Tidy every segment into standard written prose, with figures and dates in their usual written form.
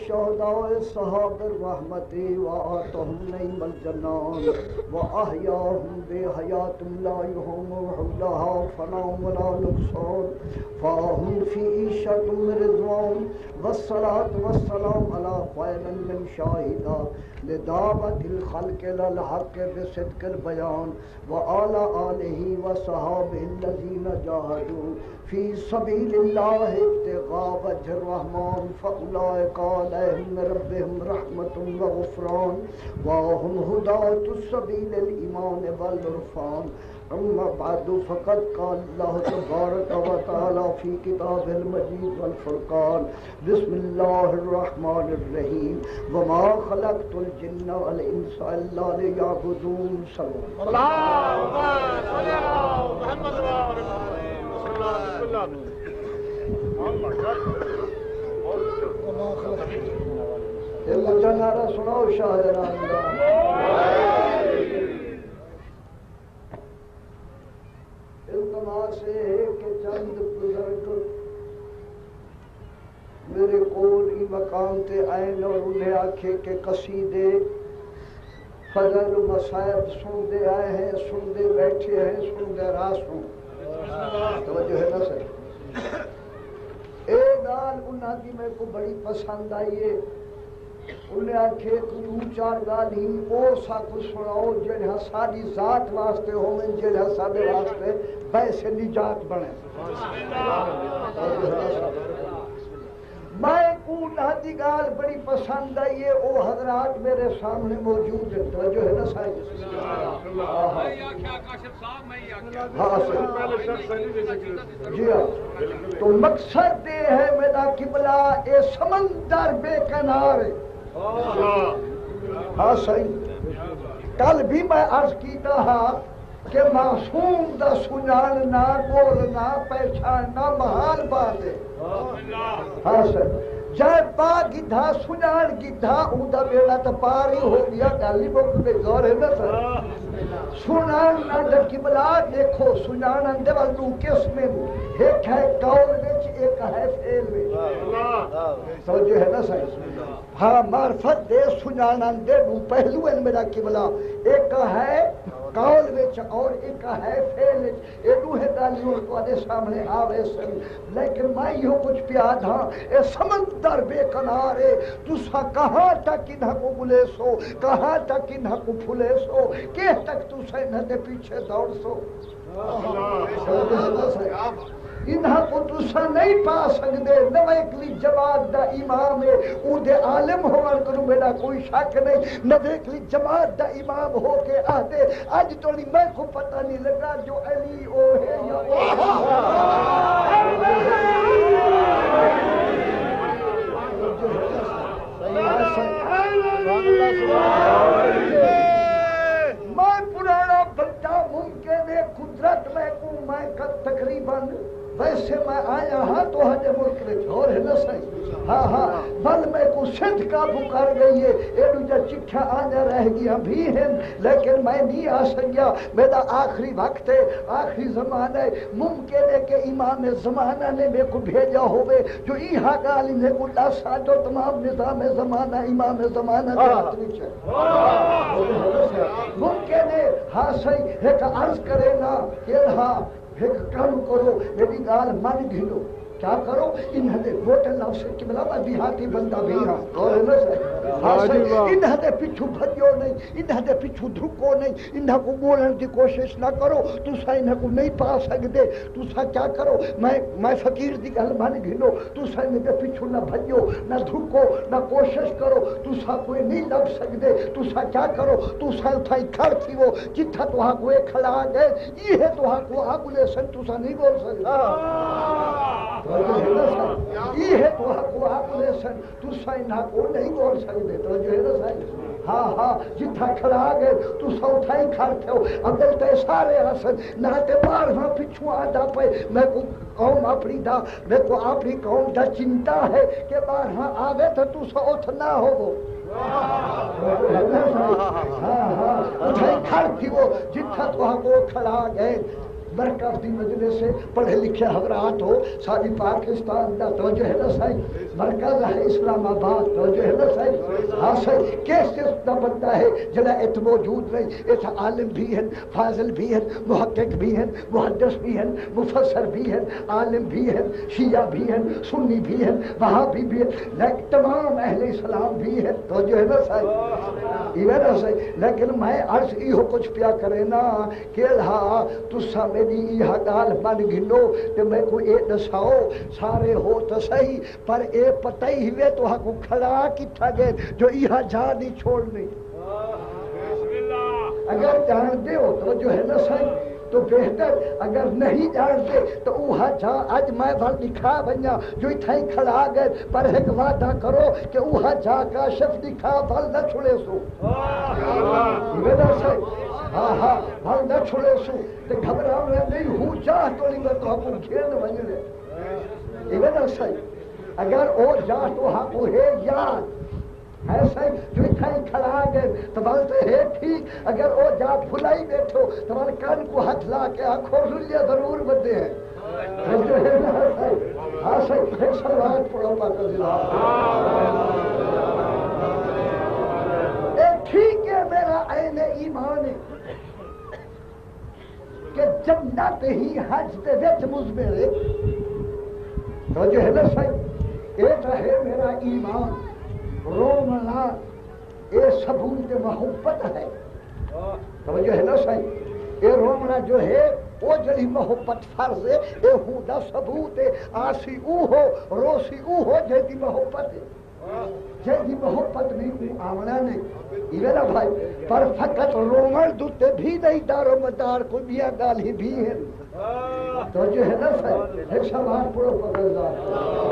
الشهداء صحاب الرحمة وآتهم نعيم الجنان وأحياهم بحياة لا يهم حولها فناء ولا نقصان فهم في عيشة رضوان والصلاة والسلام على خير من شاهدا لدعوة الخلق إلى الحق بصدق البيان وعلى آله وصحابه الذين جاهدوا في سبيل الله ابتغاء وجه الرحمن فأولئك عليهم من ربهم رحمة وغفران وهم هداة السبيل الإيمان والعرفان أما بعد فقد قال الله تبارك وتعالى في كتابه المجيد والفرقان بسم الله الرحمن الرحيم وما خلقت الجن والإنس إلا ليعبدون اللهم صل على محمد وعلى آله جنارہ سناؤ شاہدران التماس ہے کہ چند بزرگ میرے قول ای مقام تے آئین اور انہیں آکھے کہ قصیدے فضل و مصائب سن دے آئے ہیں سن دے بیٹھے ہیں سن دے راسوں توجہ ہے نا سر اے گال انہاں کی میں کو بڑی پسند آئی ہے انہیں آکھے دو چار گال ہی او سا کو سناؤ جنہاں ساری ذات واسطے ہوئے جنہاں سارے واسطے بیسے نجات بنے میں کو انہاں دی گال بڑی پسند آئی ہے او حضرات میرے سامنے موجود ہیں توجہ ہے نا سائیں جی ہاں تو مقصد یہ ہے میرا قبلہ اے سمندر بے کنار ہے ہاں صحیح کل بھی میں عرض کیتا ہاں کہ معصوم دا سناننا بولنا پہچاننا محال بات ہے ہاں صحیح جائے با گدھا سنان گدھا اوندا بیڑا تا پاری ہو گیا گالی بک بے غور ہے نا سر سنان اندر قبلہ دیکھو سنان اندر والدو کس میں ایک ہے قول وچ ایک ہے فعل وچ سمجھے ہے نا صحیح ہاں معرفت دے سنان اندر دو پہلو ہیں میرا قبلہ ایک ہے قول وچ اور ایک ہے فعل وچ اے دوہے گالیوں کو دے سامنے آوے سن لیکن میں یہ کچھ پیاد ہاں اے سمندر بے کنارے تسا کہاں تک انہاں کو بلے سو کہاں تک انہاں کو پھلے سو کہ تک تسا انہاں دے پیچھے دوڑ سو انہاں کو تسا نہیں پا سکدے نوے اکلی جماعت دا امام ہے او دے عالم ہوان کرو میرا کوئی شک نہیں نوے اکلی جماعت دا امام ہو کے آدھے آج تو نہیں میں کو پتہ نہیں لگا جو علی او ہے یا میں پرانا بچہ ممکن ہے قدرت میں کو میں تقریباً ویسے میں آیا ہاں تو ہجے ملک میں اور ہے نا صحیح ہاں ہاں بل میں کو سندھ کا بکار گئی ہے ایڈو جا چکھا آنے رہ گیا بھی ہیں لیکن میں نہیں آ سکیا میرا آخری وقت ہے آخری زمانہ ہے ممکن ہے کہ امام زمانہ نے میرے کو بھیجا ہوئے جو ایہا گالی نے کو لاسا جو تمام نظام زمانہ امام زمانہ کے حتریچ ہے ممکن ہے ہاں صحیح ایک عرض کرے نا کہ ہاں ایک کام کرو میری گال من گھنو کیا کرو انہاں دے گوٹے لاؤ سے قبلہ میں دیہاتی بندہ بھی ہاں اور ہے نا صحیح انہاں دے پیچھو بھجو نہیں انہاں دے پیچھو دھکو نہیں انہاں کو بولن کی کوشش نہ کرو تسا انہاں کو نہیں پا سکتے تسا کیا کرو میں فقیر دی گل من گھنو تسا انہاں دے پیچھو نہ بھجو نہ دھکو نہ کوشش کرو تسا کوئی نہیں لگ سکتے تسا کیا کرو تسا اتھائی کھڑ تھی وہ جتھا توہاں کو ایک کھڑا گئے یہ توہاں کو آگلے سن تسا نہیں بول سکتے یہ ہے تو حق و حق لیسن تو سائنہ کو نہیں بول سکتے تو جو ہے نا سائنہ ہاں ہاں جتھا کھڑا گئے تو سوٹھائی کھڑتے ہو اگر تے سارے حسن نہ تے بار ہاں پچھو آدھا پہ میں کو قوم اپنی دا میں کو اپنی قوم دا چنتا ہے کہ بار ہاں آگے تو سوٹھ نہ ہو ہاں ہاں اٹھائی کھڑ تھی وہ جتھا تو ہاں کو کھڑا گئے مرکز دی مجلس سے پڑھے لکھے حضرات ہو ساری پاکستان دا توجہ ہے نا سائی مرکز ہے اسلام آباد توجہ ہے نا سائی ہاں سائی کیسے دا بندہ ہے جڑا ات موجود نہیں ات عالم بھی ہیں فاضل بھی ہیں محقق بھی ہیں محدث بھی ہیں مفسر بھی ہیں عالم بھی ہیں شیعہ بھی ہیں سنی بھی ہیں وہابی بھی ہیں لیکن تمام اہل اسلام بھی ہیں توجہ ہے نا سائی یہ نا سائی لیکن میں عرض ایہو کچھ پیا کرے نا کہ ہاں تسا میری یہ گال من گنو تے میں کو اے دساؤ سارے ہو تو صحیح پر اے پتہ ہی ہوئے تو ہاں کو کھڑا کتھا گئے جو یہاں جا نہیں چھوڑنی اگر جانتے ہو تو جو ہے نا صحیح تو بہتر اگر نہیں جانتے تو وہاں جا آج میں بھر دکھا بنیا جو اتھائی کھڑا گئے پر ایک وعدہ کرو کہ وہاں جا کاشف دکھا بھل نہ چھوڑے سو یہ نا صحیح ہاں ہاں بھل نہ چھوڑے سو تے گھبراؤ میں نہیں ہوں چاہ تو نہیں میں تو ہم کو گھیر بننے یہ نا صحیح اگر او جا تو ہم کو ہے یاد ایسا ہی جو اتھائی کھڑا گئے تو بلتے ہے ٹھیک اگر او جا بھلائی بیٹھو تو بل کان کو ہاتھ لا کے آنکھوں رلیہ ضرور بندے ہیں ہاں صحیح پھر سلوات پڑھو پاک اللہ اے ٹھیک ہے میرا عین ایمان ہے کہ جنت ہی حج دے وچ مزمرے تو جو ہے نا صحیح اے تو ہے میرا ایمان رومنا اے ثبوت محبت ہے توجہ ہے نا صحیح اے رومنا جو ہے وہ جڑی محبت فرض ہے اے ہوندا ثبوت ہے آسی او ہو روسی او ہو جیدی محبت ہے جیدی محبت نہیں کو آمنا نہیں یہ نا بھائی پر فقط رومن دوتے بھی نہیں دار و مدار کو بیا گالی بھی ہے توجہ ہے نا صحیح ایک سوال پڑھو پردار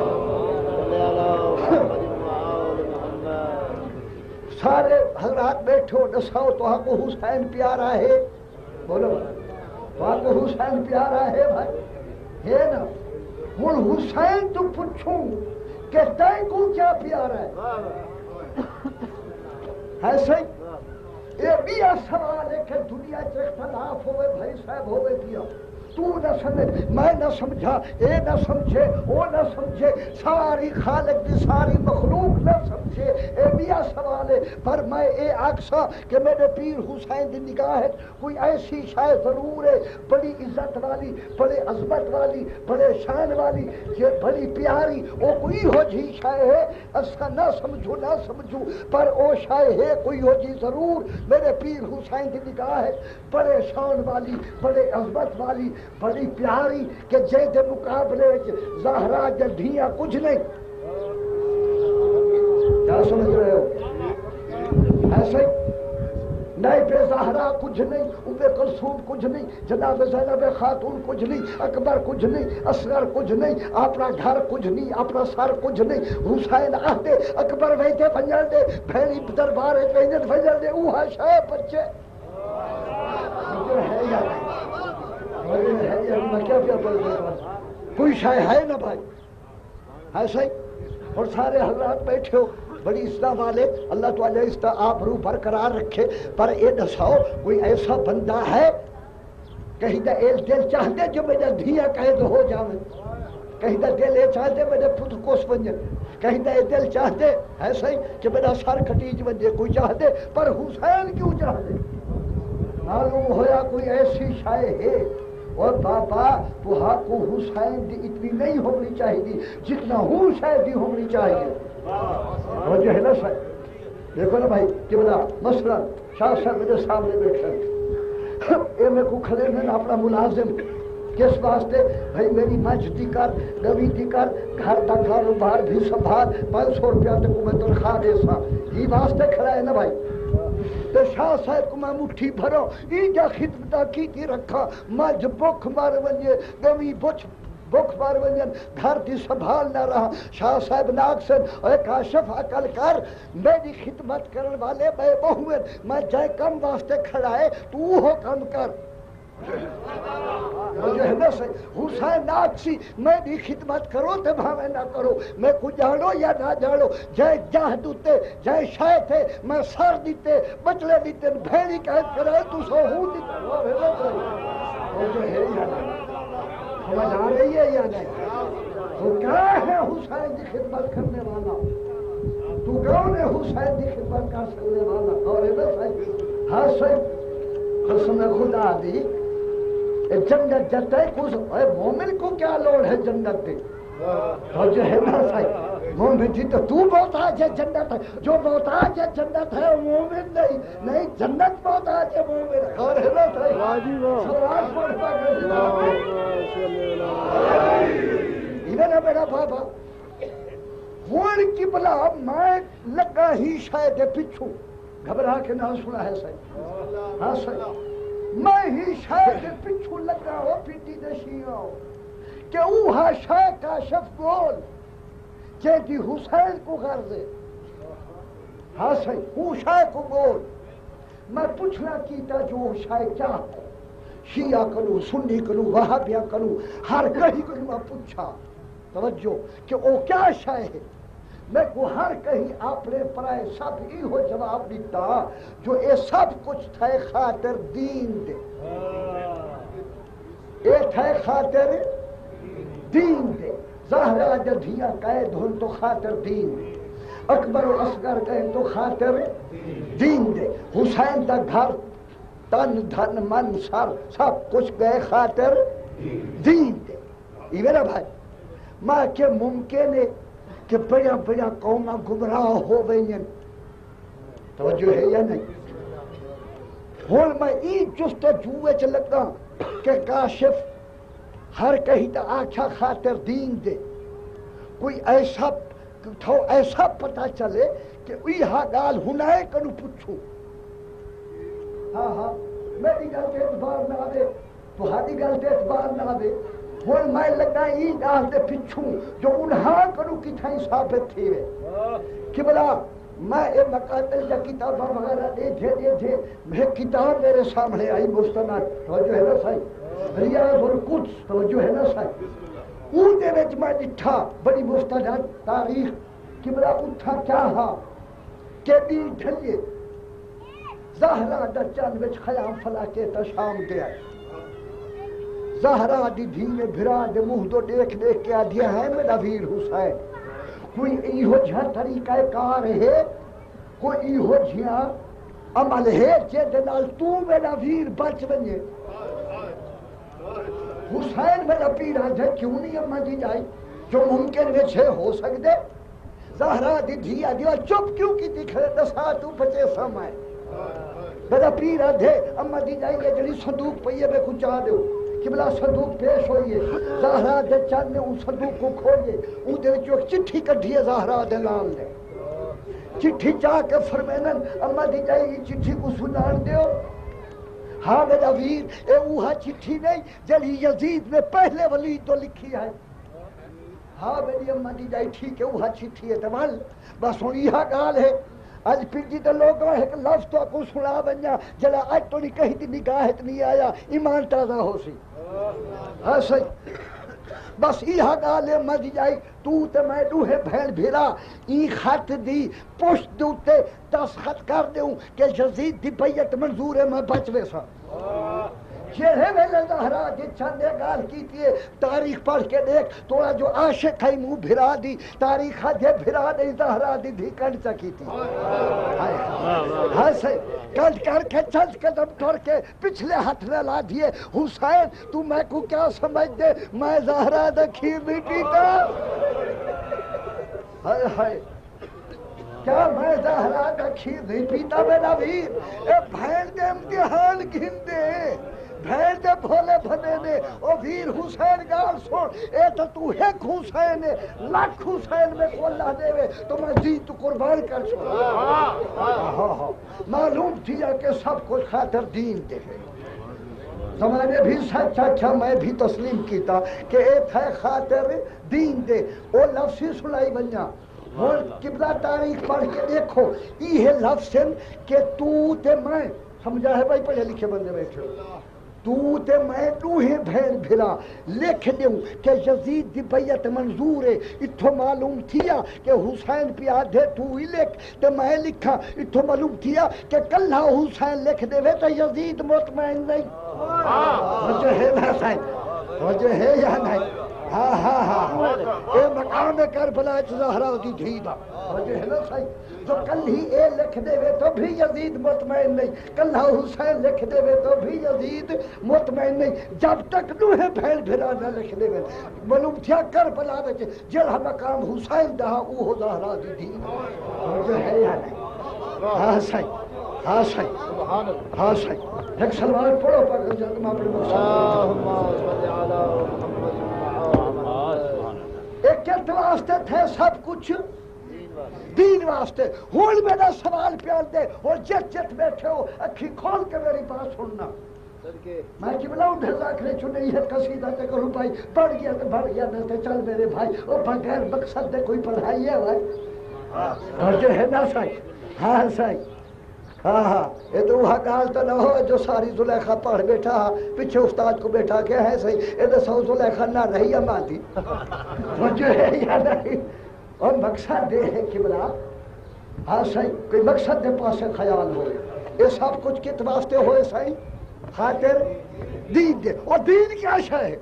سارے حضرات بیٹھو دساؤ تو آپ کو حسین پیارا ہے بولو تو آپ کو حسین پیارا ہے بھائی ہے نا ہوں حسین تو پوچھوں کہ تین کو کیا پیارا ہے ایسے یہ بھی سوال ہے کہ دنیا سے اختلاف ہوئے بھائی صاحب ہوئے کیا تو نہ سمجھ میں نہ سمجھا اے نہ سمجھے وہ نہ سمجھے ساری خالق دی ساری مخلوق نہ سمجھے اے بیا سوال ہے پر میں اے آکسا کہ میرے پیر حسین دی نگاہ ہے کوئی ایسی شاید ضرور ہے بڑی عزت والی بڑے عظمت والی بڑے شان والی یہ بڑی پیاری وہ کوئی ہو جی شاید ہے اسا نہ سمجھو پر او شاید ہے کوئی ہو جی ضرور میرے پیر حسین دی نگاہ ہے بڑے شان والی بڑے عظمت والی بڑی پیاری کہ جے دے مقابلے زہرا جلدیاں کچھ نہیں کیا سمجھ رہے ہو ایسے نہیں بے زہرا کچھ نہیں ام کلثوم کچھ نہیں جناب زینب خاتون کچھ نہیں اکبر کچھ نہیں اصغر کچھ نہیں اپنا گھر کچھ نہیں اپنا سر کچھ نہیں حسین آتے اکبر ویتے بنجل دے بھیڑی دربار ویجن بنجل دے اوہا شاہ بچے ہے یا کوئی شاید ہے نا بھائی ایسا ہی اور سارے حضرات بیٹھے ہو بڑی اسلام والے اللہ تعالیٰ اس کا آبرو برقرار رکھے پر اے دساؤ کوئی ایسا بندہ ہے کہیں دا دل چاہتے جو میرا دھیاں قید ہو جاوے کہیں دا دل اے چاہتے میرے پتر کوس بنجے کہیں دا دل چاہتے ایسا ہی کہ میرا سر کٹیج بنجے کوئی چاہتے پر حسین کیوں چاہتے معلوم ہویا کوئی ایسی شاید ہے اور بابا تو ہاں کو حسین دی اتنی نہیں ہونی چاہیے جتنا ہوں شاید دی ہونی چاہیے اور جو ہے نا صاحب دیکھو نا بھائی کہ بلا مثلا شاہ صاحب میرے سامنے بیٹھے اے میں کو کھلے میں اپنا ملازم کس واسطے بھائی میری مجھ دی کر گوی دی کر گھر کا کاروبار بھی سنبھال 500 روپیہ تک میں تنخواہ دے سا یہ واسطے کھڑا ہے نا بھائی تو شاہ صاحب کو میں مٹھی بھرو ایجا خدمتہ کی تھی رکھا مجھ بک مار ونجے گوی بک مار ونجن گھر دی سنبھال نہ رہا شاہ صاحب ناکسن اے کاشف عقل کر میری خدمت کرن والے میں بہوئن میں جائے کم واسطے کھڑا ہے تو ہو کم کر حسین ناکسی میں بھی خدمت کرو تے بھاوے نہ کرو میں کو جانو یا نہ جانو جائے جاہ دوتے جائے شاہ تھے میں سر دیتے بچلے دیتے بھیڑی قید کرائے تو سو ہوں دیتے وہ جو ہے یا نہیں سمجھ آ رہی ہے یا نہیں؟ تو کیا ہے حسین کی خدمت کرنے والا؟ تو کون ہے حسین کی خدمت کر سکنے والا؟ اور ہے نا صحیح؟ ہاں صحیح قسم خدا دی جنت جاتا ہے کچھ مومن کو کیا لوڑ ہے جنت دی؟ تو جو ہے نا صحیح مومن جی تو محتاج ہے جنت ہے، جو محتاج ہے جنت ہے وہ مومن نہیں، نہیں جنت محتاج ہے مومن۔ اور ہے نا صحیح سوال پڑھتا ادھر میرا بابا ہوں کی بلا میں لگا ہی شاید پچھو گھبرا کے نہ سنا ہے صحیح ہاں صحیح میں ہی شاید پچھو لگا ہو پیٹی دشیاں کہ اوہا شاہ کاشف بول چیتی حسین کو غرض ہے ہاں صحیح وہ شاہ کو بول میں پوچھنا کیتا جو شاہ کیا ہے شیعہ کروں سنی کروں وہابیہ کروں ہر کہیں کروں میں پوچھا توجہ کہ وہ کیا شاہ ہے میں کو ہر کہیں اپنے پرائے سب ہی ہو جواب دیتا جو اے سب کچھ تھے خاطر دین دے اے تھے خاطر دین دے زہرا جدھیاں قید ہن تو خاطر دین دے اکبر و اصغر گئے تو خاطر دین دے حسین دا گھر تن دھن من سر سب کچھ گئے خاطر دین دے یہ میرا بھائی ماں کے ممکن ہے کہ بڑا بڑا قومہ گمراہ ہو گئی توجہ ہے یا نہیں؟ ہوں میں ای جستجوے چ لگا کہ کاشف ہر کہیں تو آکھا خاطر دین دے کوئی ایسا پتہ چلے کہ ایہا گال ہنائے کنو پوچھو ہاں ہاں میری گل تے اعتبار نہ آوے تہاڈی گل تے اعتبار نہ آوے ہوں میں لگا ای گال دے پچھوں جو انہاں کنو کتھائیں ثابت تھی وے کہ بلا میں اے مقاتل یا کتابہ وغیرہ دے میں کتاب میرے سامنے آئی مستند توجہ ہے نا صحیح ریاض القدس توجہ ہے نا صحیح او دے وچ میں ڈٹھا بڑی مستند تاریخ کہ بلا اتھا کیا ہا کہ بھی ڈھلیے زہرا دا چند وچ خیام فلا کے تا شام گیا زہرا دی دھیے بھرا دے منہ تو دیکھ کے آدھیا ہے میرا ویر حسین کوئی ایہو جہاں طریقہ کار ہے کوئی ایہو جہاں عمل ہے جے دنال تو میرا ویر بچ بنجے حسین میرا پیرا جے کیوں نہیں اماں دی جائی جو ممکن وچ ہے ہو سکدے زہرا دی دھیا دیوا چپ کیوں کی دکھے دسا تو بچے سمائے میرا پیرا دے اماں دی جائی یہ جڑی صندوق پئیے میں کچھ آ دیو کہ بلا صندوق پیش ہوئیے زہرا دے چند نے ان صندوق کو کھولئے ان دے جو چٹھی کٹھیے زہرا دے لال نے چٹھی چاہ کے فرمینن اماں دی جائی یہ چٹھی کو سنان دیو ہاں میرا ویر اے اوہا چٹھی نہیں جلی یزید نے پہلے ولید تو لکھی ہے ہاں میری اماں دی جائی ٹھیک ہے اوہا چٹھی ہے تمال بس ہوں یہ گال ہے آج پھر تو لوگوں ایک لفظ تو کو سنا بنیا جلا آج تو نہیں کہیں تھی نگاہ نہیں آیا ایمان تازہ ہو سی ہاں صحیح بس یہ گال ہے مجھ جائی تو تے میں دوہے بھین بھیرا ای خط دی پشت دوتے 10 خط کر دیوں کہ یزید دی بیعت منظور ہے میں بچوے سا چہرے ویلے زہرا جی چندے گال کی تیے تاریخ پڑھ کے دیکھ توڑا جو عاشق ہے منہ بھرا دی تاریخ جے بھرا دی زہرا دی دھی کنڈ چکی تھی ہاں سے کنڈ کر کے چند قدم ٹر کے پچھلے ہاتھ نے لا دیے حسین تو میں کو کیا سمجھ دے میں زہرا دا کھیر نہیں پیتا ہائے ہائے کیا میں زہرا دا کھیر نہیں پیتا میرا ویر اے بھین دے امتحان گھن دے بھین دے بھولے بھنے نے او ویر حسین گال سن اے تو ایک حسین ہے لاکھ حسین میں کو اللہ دے وے تو میں جی تو قربان کر چھوڑا معلوم تھیا کہ سب کچھ خاطر دین دے زمانے بھی سچ اچھا میں بھی تسلیم کیتا کہ اے تھے خاطر دین دے او لفظی سنائی بنیا اور قبلہ تاریخ پڑھ کے دیکھو یہ لفظ کہ تو تے میں سمجھا ہے بھائی پڑھے لکھے بندے بیٹھے تو تے میں دوہے بھین بھرا لکھ دیوں کہ یزید دی بیعت منظور ہے اتھو معلوم تھیا کہ حسین پہ آدھے تو ہی لکھ تے میں لکھا اتھو معلوم تھیا کہ کلھا حسین لکھ دے وے تو یزید مطمئن نہیں وجہ ہے نا صاحب وجہ ہے یا نہیں ہاں ہاں ہاں اے مقام کربلا زہرا دی دھی دا وجہ ہے نا صاحب جو کل ہی اے لکھ دے وے تو بھی یزید مطمئن نہیں کلھا حسین لکھ دے وے تو بھی یزید مطمئن نہیں جب تک دوہے بھیل بھرا نہ لکھ دے وے معلوم تھیا کربلا وچ جڑا مقام حسین دا اوہ زہرا دی دھی وجہ ہے یا نہیں ہاں صاحب ہاں صاحب ہاں صاحب ایک سلوات پڑھو پاک جلد میں اپنے ایک کہتے واسطے تھے سب کچھ دین واسطے ہون میرا سوال پیار دے اور جت جت بیٹھے ہو اکھی کھول کے میری بات سننا میں کی بلاؤں ڈھزا کھلے چنے یہ قصیدہ تے کروں بھائی بڑھ گیا نہ چل میرے بھائی اور بغیر مقصد دے کوئی پڑھائی ہے بھائی اور جو ہے نا سائی ہاں سائی ہاں ہاں یہ تو وہاں گال تو نہ ہو جو ساری زلیخہ پڑھ بیٹھا پیچھے استاد کو بیٹھا کے ہے صحیح یہ تو سو زلیخہ نہ رہی اماتی جو ہے یا نہیں اور مقصد دے ہے قبلہ ہاں صحیح کوئی مقصد دے پاس خیال ہو یہ سب کچھ کت واسطے ہوئے صحیح خاطر دین دے اور دین کیا شے ہے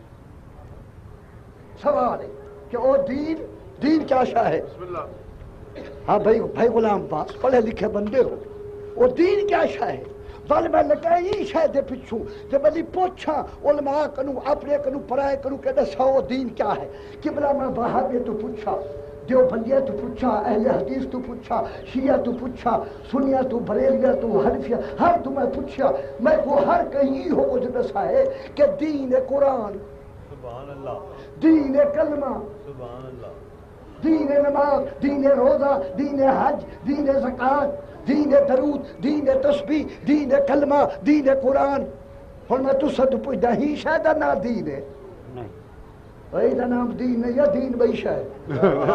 سوال ہے کہ وہ دین کیا شے ہے ہاں بھائی غلام پاس پڑھے لکھے بندے ہو وہ دین کیا شے ہے ول میں لگائی شے دے پچھو تے بلی پوچھا علماء کنو اپنے کنو پڑھائے کنو کہ دسو دین کیا ہے قبلہ میں وہابی تو پوچھا دیوبندیہ تو پوچھا اہل حدیث تو پوچھا شیعہ تو پوچھا سنیہ تو بریلیہ تو حنفیہ ہر تو میں پوچھا میں کو ہر کہیں ہو کچھ دسا ہے کہ دین قرآن سبحان اللہ دین کلمہ سبحان اللہ دین نماز دین روزہ دین حج دین زکات دین درود دین تسبیح دین کلمہ دین قرآن ہن میں تو سد پوچھدا ہی شاید نہ دین ہے ایدہ نام دین نہیں یا دین بھائی شاید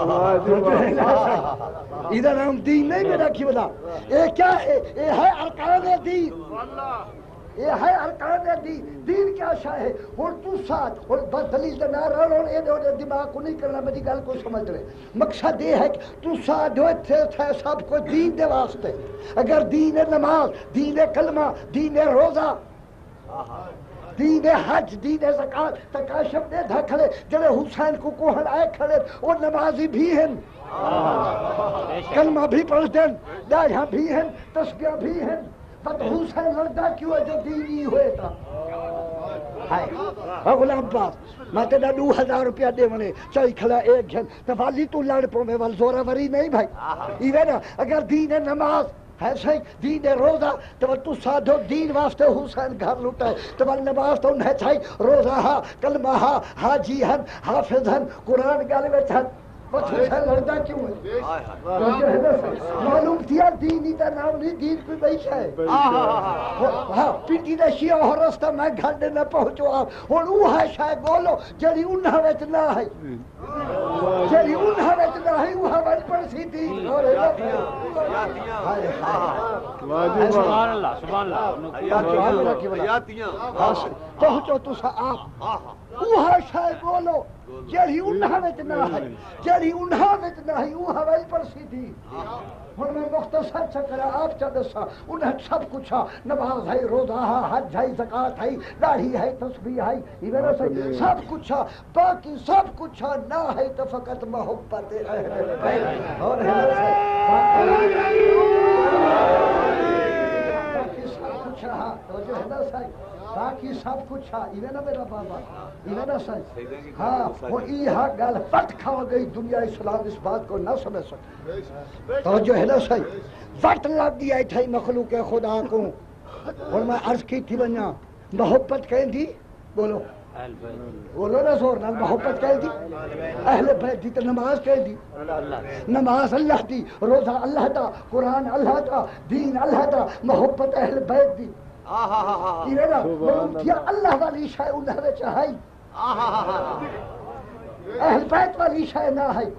ایدہ نام دین نہیں میرا کی بلا یہ کیا ہے یہ ہے ارکان دین یہ ہے ارکان دین دین کیا شاہ ہے اور تو ساتھ اور بس دلیل نہ رہا اور یہ دماغ کو نہیں کرنا میری گل کو سمجھ رہے مقصد یہ ہے کہ تو ساتھ ہوئے تھے سب کو دین دے واسطے اگر دین نماز دین کلمہ دین روزہ دین حج دین زکات تکاشف نے دھا کھڑے جڑے حسین کو کوہن آئے کھڑے اور نمازی بھی ہیں کلمہ بھی پڑھتے ہیں داڑھیاں بھی ہیں تسبیح بھی ہیں بٹ حسین لڑتا کیوں ہے جو دینی ہوئے تھا غلام پاس میں تیرا 2000 روپیہ دے منے چاہی کھلا ایک گھن تو والی تو لڑ پو میں وال زورا وری نہیں بھائی یہ نا اگر دین نماز ہے صحیح دین روزہ تو سادھو دین واسطے حسین گھر لوٹا ہے تو نماز تو انہیں چاہیے روزہ ہاں کلمہ ہاں حاجی ہن حافظ ہن قرآن گالے میں چھن بس حسین لڑتا کیوں ہے معلوم تھیا دینی تا نام نہیں دین کوئی بیشہ ہے ہاں پینٹی دا شیعہ ہو رستہ میں گھر دے نہ پہنچو آپ اور اوہا شاید بولو جڑی انہا ویچ نہ ہے جڑی انہا ویچ نہ ہے اوہا ویچ پر سی دین سبحان اللہ سبحان اللہ پہنچو تو سا آپ اوہا شاید بولو جڑی انہا ویچ نہ ہے جڑی انہا ویچ نہ ہے اوہا ویچ پر سی دین اور میں مختصر چکرہ آپ چا دسا انہیں سب کچھ نماز ہے روزہ ہے حج ہے زکات ہے داڑھی ہے تسبیح ہے یہ میرا صحیح سب کچھ باقی سب کچھ نہ ہے تو فقط محبت اہل بیت اور باقی سب کچھ تو جو ہے نا صحیح باقی سب کچھ یہ نا میرا بابا یہ نا صحیح ہاں وہ یہ گل پٹ کھا گئی دنیا اسلام اس بات کو نہ سمجھ سکتے تو جو ہے نا صحیح وقت لگ گیا تھا مخلوق خدا کو اور میں عرض کی تھی بنیا محبت کہیں دی بولو بولو نا زور نال محبت کہیں دی اہل بیت دی تو نماز کہیں دی نماز اللہ دی روزہ اللہ دا قرآن اللہ دا دین اللہ دا محبت اہل بیت دی یہ نا کیا اللہ والی شاہ انہوں نے چاہائی اہل بیت والی شاہ نہ ہے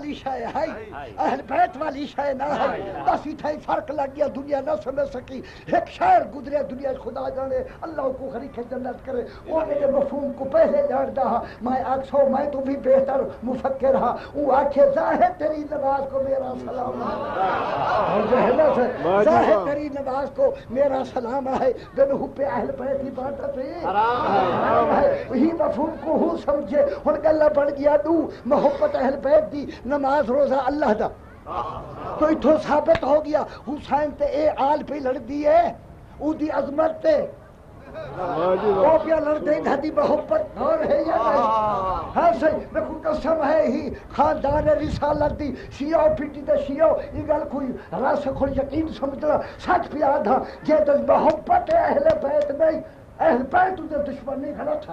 والی شے ہے اہل بیت والی شے نہ ہے بس اتھا ہی فرق لگ گیا دنیا نہ سمجھ سکی ایک شاعر گزرے دنیا خدا جانے اللہ کو خریق جنت کرے وہ میرے مفہوم کو پہلے جانتا ہا میں اکسو میں تو بھی بہتر مفکر ہا وہ آنکھیں ظاہر تیری نماز کو میرا سلام ہے ظاہر تیری نماز کو میرا سلام ہے دن پہ اہل بیت ہی بانٹا تھی وہی مفہوم کو ہوں سمجھے ہن گلا بڑھ گیا دو محبت اہل بیت دی نماز روزہ اللہ دا تو اتھو ثابت ہو گیا حسین تے اے آل پہ لڑ دی ہے او دی عظمت تے وہ پیا لڑ دے دی محبت اور ہے یا نہیں ہاں صحیح میں کو قسم ہے ہی خاندان رسالت دی شیعہ پیٹی تے شیعہ یہ گل کوئی راس کھول یقین سمجھنا سچ پیا تھا جے تو محبت اہل بیت نہیں اہل بیت تے دشمن نہیں غلط ہے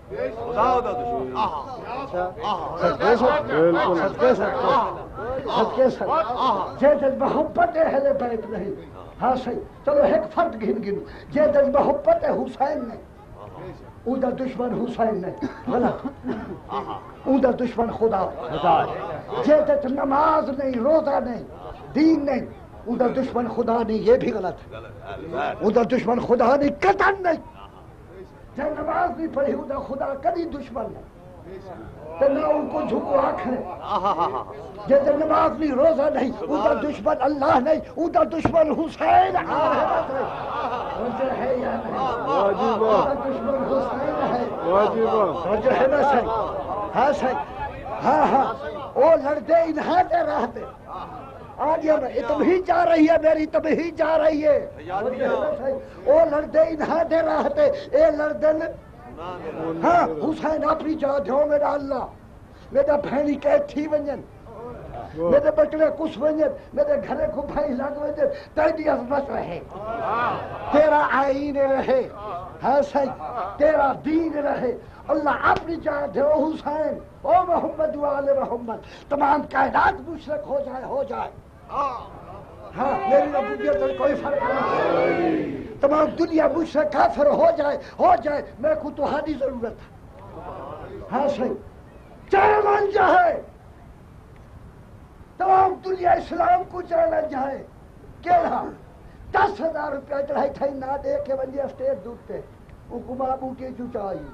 جیدل محبت اہل بیت نہیں ہاں صحیح چلو ایک فرد گنو جیدل محبت حسین نے او دا دشمن حسین نے غلط او دا دشمن خدا جیدل نماز نہیں روزہ نہیں دین نہیں او دا دشمن خدا نہیں یہ بھی غلط ہے او دا دشمن خدا نہیں قطعاً نہیں جب نماز نہیں پڑھی ہوتا خدا کبھی دشمن نہیں تو نہ ان کو جھکو آنکھیں جب نماز نہیں روزہ نہیں ہوتا دشمن اللہ نہیں ہوتا دشمن حسین ہے یا نہیں دشمن حسین ہے نا صحیح ہاں صحیح ہاں ہاں وہ لڑتے انہاں دے رہتے آگیا میں تم ہی جا رہی ہے میری تم ہی جا رہی ہے او لڑدے انہاں دے رہتے اے لڑدن ہاں حسین اپنی جا دیو میرا اللہ میرا بھینی قید تھی ونجن میرے بچڑے کچھ ونجن میرے گھرے کو بھائی لگ ونجن تیری عظمت رہے تیرا آئین رہے ہاں صحیح تیرا دین رہے اللہ اپنی جا دیو حسین او محمد وآل محمد تمام کائنات مشرک ہو جائے ہاں میری ربوبیت میں کوئی فرق نہیں تمام دنیا مشرک کافر ہو جائے میں کو تمہاری ضرورت ہے ہاں صحیح چیلنج ہے تمام دنیا اسلام کو چیلنج ہے کیا 10,000 روپیہ چڑھائی تھا نہ دے کے بندی اسٹیٹ دوتے حکومہ بوٹی چچائی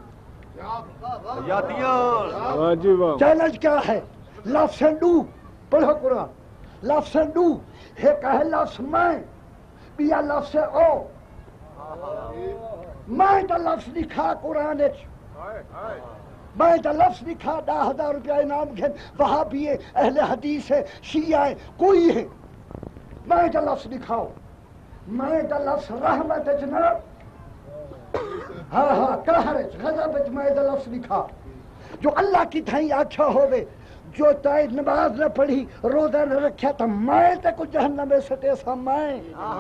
چیلنج کیا ہے لفظ ڈو پڑھو قرآن لفظ ڈو ایک ہے لفظ میں بیا لفظ او میں دا لفظ لکھا قرآن میں دا لفظ لکھا 10,000 روپیہ انعام گھن وہاں بھی اہل حدیث ہے شیعہ ہے کوئی ہے میں دا لفظ لکھاؤ میں دا لفظ رحمت جناب ہاں قہرج غضب میں دا لفظ لکھا جو اللہ کی تھائیں آچھا ہوئے جو تائیں نماز نہ پڑھی روزہ نہ رکھیا تھا میں تے کو جہنم میں سٹے سا میں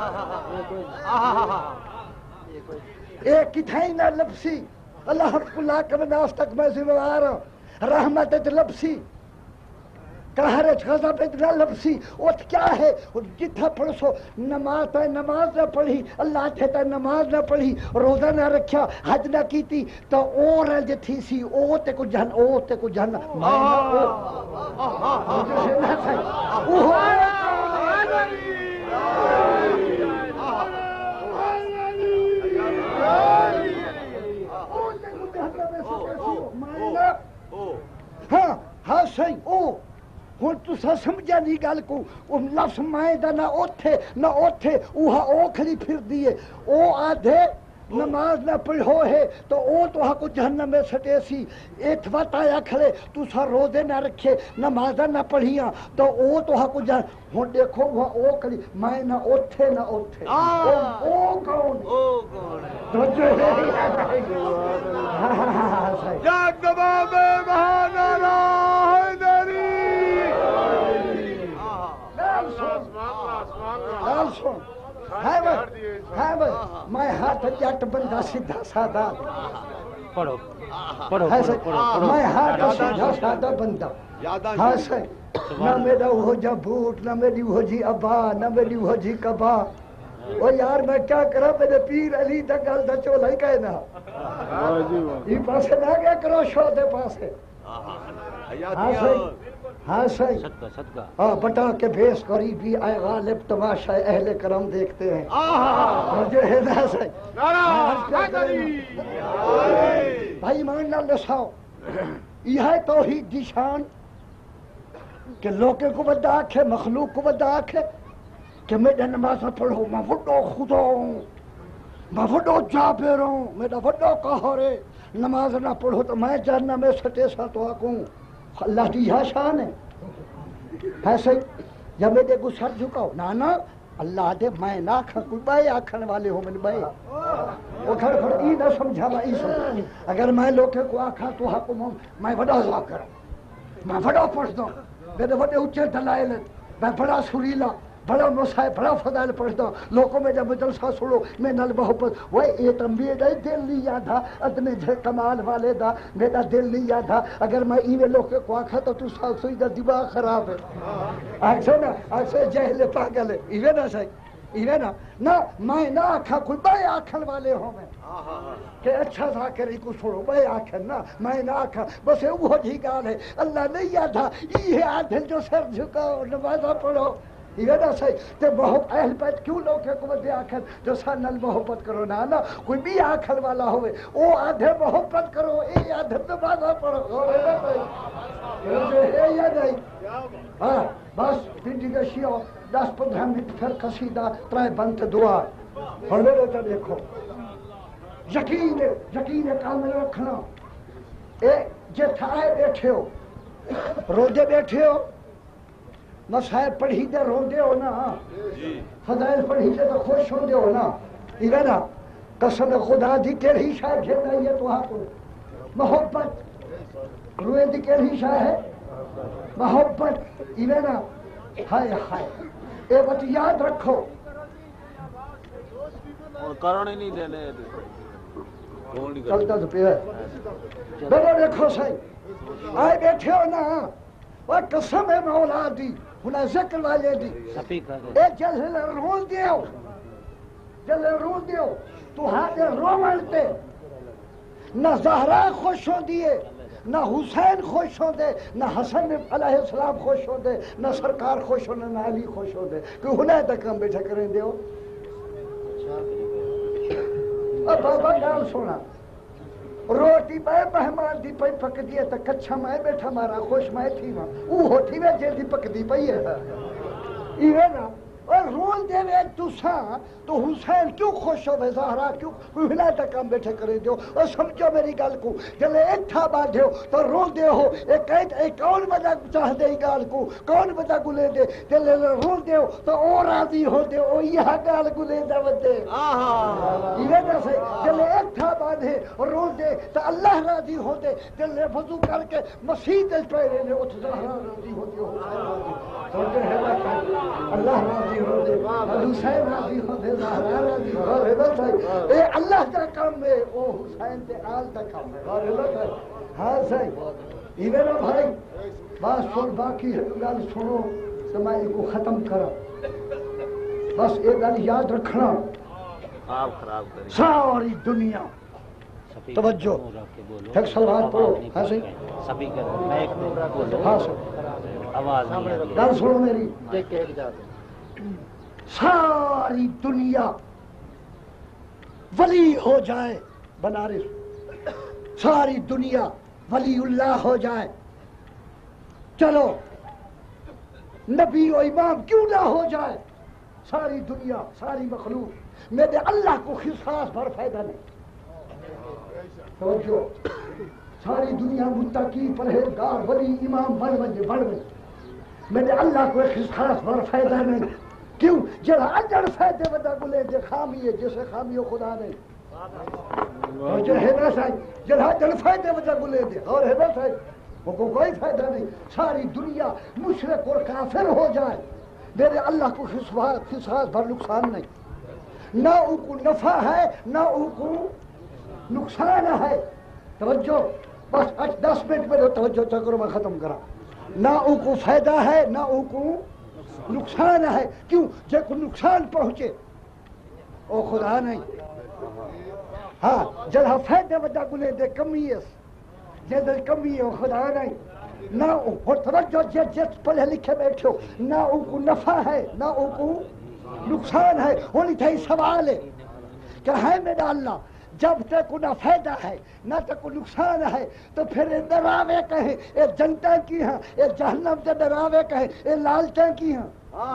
ایک کی تھائیں نہ لبسی اللہ حق اللہ کا مناس تک میں ذمہوار رحمت لبسی قہرج غضب نہ لبسی اوت کیا ہے جتھا پڑھسو نماز نہ پڑھی اللہ تے نماز نہ پڑھی روزہ نہ رکھیا حج نہ کیتی تو اور رج تھی سی او تے کو جہن ہاں صحیح او ہوں تسا سمجھا نہیں گل کو لفظ میں دا نہ اوتھے اوہا او کھڑی پھر دیے او آدھے نماز نہ پڑھو ہے تو او تو کو جہنم میں سٹے سی ایک وقت آیا کھڑے تسا روزے نہ رکھے نماز نہ پڑھیاں تو او تو کو جہنم ہوں دیکھو وہ او کھڑی میں نہ اوتھے او کون جاگ باب بہانارا حیدری میں ہاتھ جٹ بندہ سیدھا سادہ پڑھو میں ہاتھ سیدھا سادہ بندہ ہاں سے نہ میرا وہ جا بوٹ نہ میری وہ جی ابا نہ میری وہ جی کبا وہ یار میں کیا کرا میرے پیر علی دا گل دا چولا ہی کہنا یہ پاسے نہ گیا کرو شو دے پاسے ہاں ہاں صحیح صدقہ صدقہ ہاں بٹا کے بھیس قریبی اے غالب تماشا اہل کرم دیکھتے ہیں مجھے ہے نا صحیح بھائی مان نہ لساؤ یہ توحید دی شان کہ لوگوں کو بدا آکھے مخلوق کو بدا آکھے کہ میرا نماز پڑھو میں وڈو خدا ہوں میں وڈو جابر ہوں میرا وڈو قہر ہے نماز نہ پڑھو تو میں جہنم میں سٹے سا تو آکوں اللہ دی یہ شان ہے ایسے یا میرے کو سر جھکاؤ نانا اللہ دے میں نہ آکھاں کوئی بائے آکھن والے ہوں میں بائے وہ گھر گھر ای نہ سمجھا میں ای سمجھا اگر میں لوگوں کو آکھاں تو حکم میں بڑا ذاکر میں بڑا پڑھ دوں میرے بڑے اچھے دلائل میں بڑا سریلا بڑا مسائل بڑا فضائل پڑھتا ہوں لوگوں میں جب جلسہ سنو میں نل محبت وہ یہ تنبیہ دل نہیں یاد تھا ادنے کمال والے دا میرا دل نہیں یاد تھا اگر میں ایوے لوگوں کو آکھا تو سوئی دا دماغ خراب ہے آکھو نا آکھو جہل پاگل ہے ایوے نا صحیح ایوے نا نہ میں نہ آکھا کوئی بڑے آکھن والے ہوں میں کہ اچھا تھا کری کو چھوڑو بھائی آکھن نا میں نہ آکھا بس وہ جی گال ہے اللہ نہیں یاد تھا یہ آدھل جو سر جھکاؤ نمازہ پڑھو یہ نہ صحیح تے بہت اہل بیت کیوں لوگ کو بدے آکھن جو سن نل محبت کرو نا کوئی بھی آکھن والا ہوئے او آدھے محبت کرو اے آدھے نمازہ پڑھو یہ نہیں ہاں بس پنڈی کا شیعہ 10-15 منٹ پھر قصیدہ ترائے بنت دعا اور میرے تو دیکھو یقین کامل رکھنا اے جے تھائے بیٹھے ہو روزے بیٹھے ہو مسائل پڑھی دے روندے ہو نا فضائل پڑھی دے تو خوش ہوندے ہو نا یہ نا قسم خدا دی کیڑی شاہ گھرنا یہ تو ہاں کو محبت روئے دی کیڑی شاہ ہے محبت یہ نا ہائے ہائے اے بات یاد رکھو اور کروڑے نہیں دینے چلتا تو پہ بڑا دیکھو صحیح آئے بیٹھے ہو نا وہ قسم ہے مولا دی انہیں ذکر والے دی اے جلے رول دیو تو ہاتھے رومنتے نہ زہرا خوش ہو دیے نہ حسین خوش ہو دے نہ حسن علیہ السلام خوش ہو دے نہ سرکار خوش ہو نہ علی خوش ہو دے کہ انہیں تک ہم بیٹھے کریں دیو اب بابا نام سونا روٹی پہ مہمان دی پہ پک دیئے تا کچھا میں بیٹھا مارا خوش میں تھی ماں او ہوتی میں جلدی پک دی پئی ہے یہ نا اور رول دے وے تو حسین کیوں خوش ہو بے زہرا کیوں ہلا تک ہم بیٹھے کرے دیو اور سمجھو میری گل کو جلے اتھا باندھے ہو تو رول دے ہو ایک کون بدا چاہ دے گال کو کون بدا گلے دے جلے رول دے ہو تو او راضی ہو دے او یہ گال گلے دا ودے یہ نا سے جلے اتھا باندھے اور رول دے تو اللہ راضی ہو دے جلے وضو کر کے مسجد پہرے نے اتھ زہرا راضی ہو دے سمجھے ہے اللہ راضی ہو دے حسین راضی ہو دے زہرا راضی ہو دے اے اللہ کا کام ہے او حسین تے آل دا کام ہے ہاں صحیح یہ میرا بھائی بس سن باقی گل سنو تو میں کو ختم کرا بس ایک گل یاد رکھنا ساری دنیا توجہ ایک سلوات پڑھو ہاں صحیح ہاں صحیح گل سنو میری ساری دنیا ولی ہو جائے بنارس ساری دنیا ولی اللہ ہو جائے چلو نبی و امام کیوں نہ ہو جائے ساری دنیا ساری مخلوق میرے اللہ کو خصاص بھر فائدہ نہیں توجہ ساری دنیا متقی پرہیزگار ولی امام بڑھ بنے میرے اللہ کو خصاص بھر فائدہ نہیں کیوں جڑا اجڑ فائدے ودا گلے دے خامی ہے جسے خامی ہو خدا نہیں اور جو ہے نا صاحب جڑا اجڑ فائدے ودا گلے دے اور ہے نا صاحب وہ کو کوئی فائدہ نہیں ساری دنیا مشرک اور کافر ہو جائے میرے اللہ کو خصاص بھر نقصان نہیں نہ ان کو نفع ہے نہ ان کو نقصان ہے توجہ بس 10 منٹ میں توجہ کرو میں ختم کرا نہ ان کو فائدہ ہے نہ ان کو نقصان ہے کیوں جے کو نقصان پہنچے او خدا نہیں ہاں جڑا فائدے ودا گلے دے کمی ہے جے دے کمی ہے خدا نہیں نہ توجہ جس پڑھے لکھے بیٹھے ہو نہ ان کو نفع ہے نہ ان کو نقصان ہے. ہونی تھی سوال ہے کہ ہے میرا اللہ جب تک نہ فائدہ ہے نہ تک نقصان ہے تو پھر یہ ڈراوے کہیں یہ جنتیں کی ہیں یہ جہنم کے ڈراوے کہیں یہ لالچیں کی ہیں.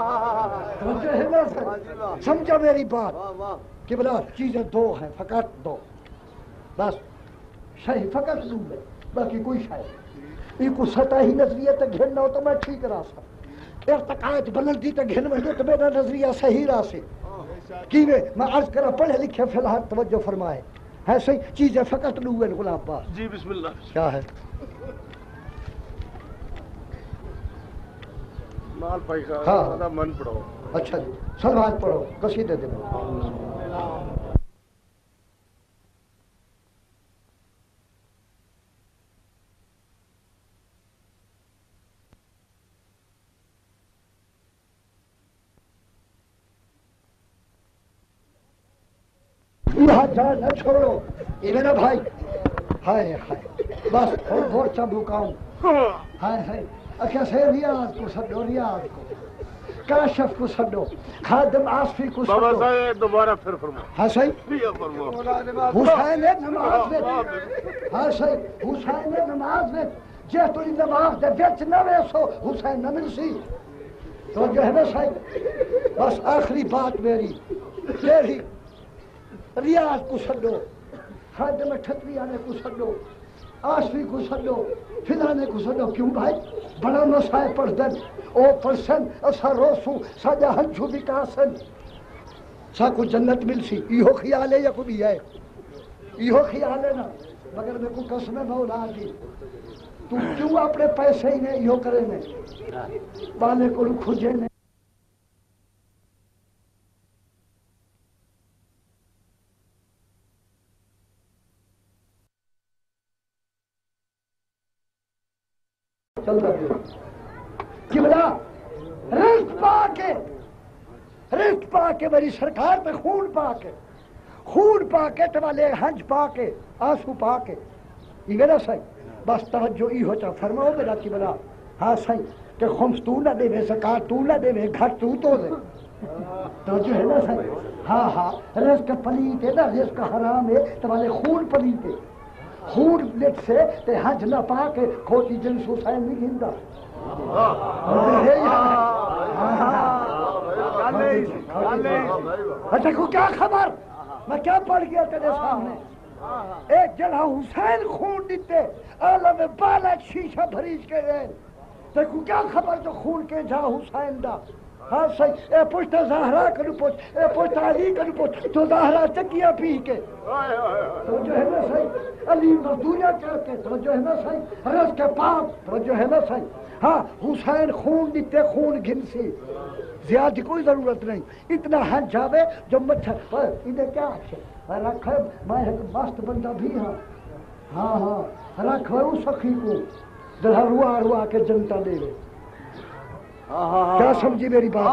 سمجھو میری بات کہ بلا چیزیں دو ہیں فقط دو بس صحیح فقط دو ہے باقی کوئی شاید یہ کو سطحی نظریے تک گھننا ہو تو میں ٹھیک رہا سا ارتقائت بلندی تک گھن میں تو میرا نظریہ صحیح رہا سے کی میں عرض کرا پڑھے لکھے فی الحال توجہ فرمائے ہے صحیح چیزیں فقط دو ہیں غلام پاس. جی بسم اللہ. کیا ہے مال پائی کا ہاں من پڑھو. اچھا جی سلوات پڑھو قصیدے دے یہاں جان نہ چھوڑو یہ میرا بھائی ہائے ہائے بس تھوڑ چبو کاؤں ہائے ہائے اکھا سے ریاض کو سڈو ریاض کو کاشف کو سڈو خادم آصفی کو بابا سڈو. صاحب دوبارہ پھر فرماؤ. ہاں صحیح حسین نماز میں ہاں صحیح حسین نماز میں جے تو نماز دے وچ نہ ویسو حسین نہ ملسی تو جو ہے نا صحیح بس آخری بات میری تیری ریاض کو سڈو خادم ٹھتوی آنے کو سڈو آشفی کو سڈو فلانے کو سڈو. کیوں بھائی بڑا مسائل پڑھ دن او پرسن اسا روسو ساجا ہنچو بکاسن سا کو جنت ملسی ایہو خیال ہے یا کو بھی ہے ایہو خیال ہے نا مگر میں کو قسم مولا دی تو کیوں اپنے پیسے ہی نے ایہو کرے نے بالے کو کھجے نے چلتا دے قبلہ رزق پا کے میری سرکار پہ خون پا کے تمالے ہنج پا کے آنسو پا کے یہ میرا صحیح بس توجہ ای ہو چاہ فرماؤ میرا قبلہ ہاں صحیح کہ خمس تو نہ دے زکات تو نہ دے گھر تو دے توجہ ہے نا صحیح ہاں ہاں رزق پلیت ہے نا رزق حرام ہے تمالے خون پلیت ہے خون لٹ سے تے حج نہ پا کے کھوتی جنس حسین نہیں گھندا. اچھا کو کیا خبر میں کیا پڑھ گیا تیرے سامنے ایک جگہ حسین خون دیتے عالم بالک شیشہ بھریج کے گئے تو کیا خبر جو خون کے جا حسین دا ہاں صحیح اے پوچھتا زہرا کنو پوچھ اے پوچھتا علی کنو پوچھ تو زہرا چکیا پی کے تو جو ہے نا صحیح علی مزدوریاں کر کے تو جو ہے نا صحیح رز کے پاپ تو جو ہے نا صحیح ہاں حسین خون دیتے خون گھنسی زیادہ کوئی ضرورت نہیں اتنا ہنس جاوے جو مچھر انہیں کیا ہے رکھے میں ایک مست بندہ بھی ہاں ہاں رکھے اس سخی کو دلہ روا کے جنتا دے لے کیا سمجھی میری بات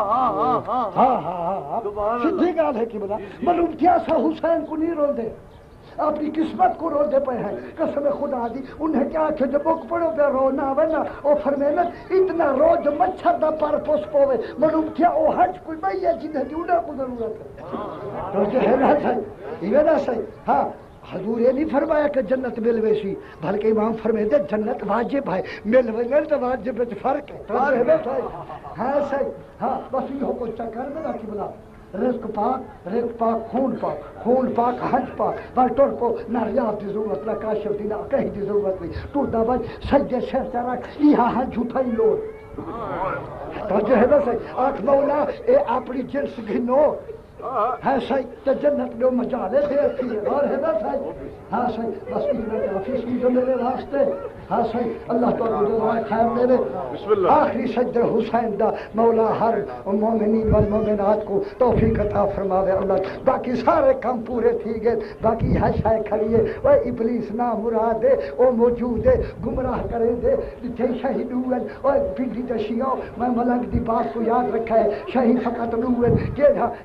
ہاں سیدھی گال ہے کہ بلا معلوم کیا سا حسین کو نہیں رو دے اپنی قسمت کو رو دے پہ ہیں قسم خدا دی انہیں کیا کہ جب بک پڑھو پہ رونا ہوئے نا او فرمینا اتنا رو جو مچھر دا پر پوس پوے معلوم کیا او حج کوئی بھئی ہے جنہیں کی انہیں کو ضرورت ہے تو جو ہے نا صحیح یہ نا صحیح ہاں حضور یہ نہیں فرمایا کہ جنت ملوے سی بلکہ امام فرمائے دے جنت واجب ہے ملوے گل تو واجب ہے فرق ہے تو ہے نا صحیح ہاں صحیح ہاں بس یہ ہو کو چکر میں رکھی بلا رزق پاک خون پاک حج پاک بس ٹور کو نہ ریاض دی ضرورت نہ کاشف دی نہ کہیں دی ضرورت نہیں تو دبائی سجدے سر سے رکھ یہاں ہاں جھوٹائی لوڑ تو جو ہے نا صحیح آنکھ مولا اے اپنی جنس گھنو ہے صحیح تو جنت میں مجالے تھے اور ہے نا صحیح ہاں صحیح بس اتنا کافی سمجھو میرے راستے ہاں صحیح اللہ تعالیٰ دعائے خیر میرے آخری سجدہ حسین دا مولا ہر مومنین والمومنات کو توفیق عطا فرماوے اللہ باقی سارے کام پورے تھی گئے باقی ہے شاہ کھڑی ہے وہ ابلیس نہ مراد ہے وہ موجود ہے گمراہ کریں دے جتھے شہید ہوئے اور پنڈی دشیاں میں ملنگ دی بات کو یاد رکھا ہے شہید فقط ہوئے کہ ڈگری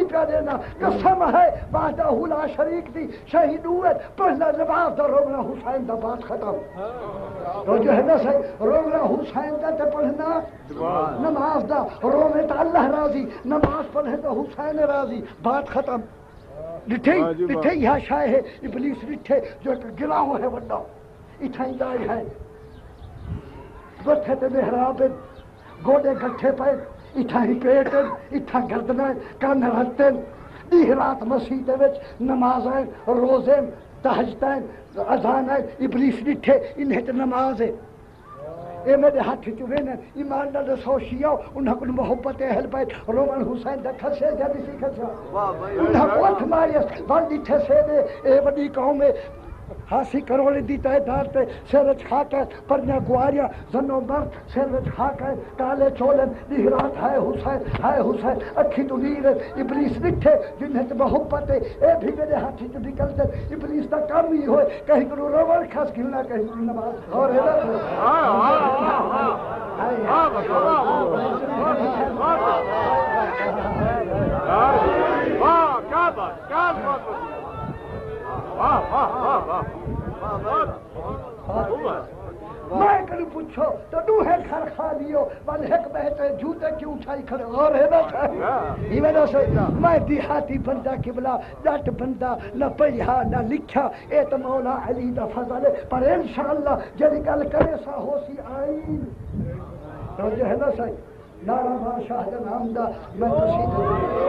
پیا دینا قسم ہے وحدہ لا شریک دی شہید ہوئے پہلا نماز دا رونا حسین دا بات ختم تو جو ہے نا صحیح رونا حسین دا تے پڑھنا نماز دا رونے تا اللہ راضی نماز پڑھے تا حسین راضی بات ختم ڈٹھے یہاں شاہ ہے ابلیس ڈٹھے جو گراؤں ہے وڈا اتھائی دائی ہے گٹھے تے محراب گوڑے گٹھے پہ اتھا ہی پیٹ اتھا گردنا کان رہتے دیہ رات مسیح دے وچ نمازیں روزیں تہجدیں اذانیں ابلیس ڈٹھے انہیں تے نماز ہے اے میرے ہاتھ چوین ایمان نال دسو شیعہ انہاں کو محبت اہل بیت رومن حسین دا کھسے جدی سی کھسا انہاں کو ہتھ ماریس بندی تھے سے دے اے بڑی قوم ہے ہاسی کروڑی دی تعداد تے سر چھا کر پرنیا گواریاں زنو مرد سر چھا کر کالے چولن دی رات ہائے حسین اکھی تو نیر ابلیس نٹھے جنہیں تے محبت ہے اے بھی میرے ہاتھی تو نکلتے ابلیس دا کام ہی ہوئے کہیں کرو روڑ کھاس گلنا کہیں کرو نماز اور ہے میں کل پوچھو تو دوہے گھر کھا لیو بل ایک بہتے جھوٹے کیوں اٹھائی کھڑے اور ہے نا یہ میں سے میں دیہاتی بندہ قبلہ جٹ بندہ نہ پڑھا نہ لکھا اے تو مولا علی دا فضل ہے پر انشاءاللہ جڑی گل کرے سا ہو سی آئین تو جو ہے نا صحیح نارا بادشاہ دا نام دا میں تشہید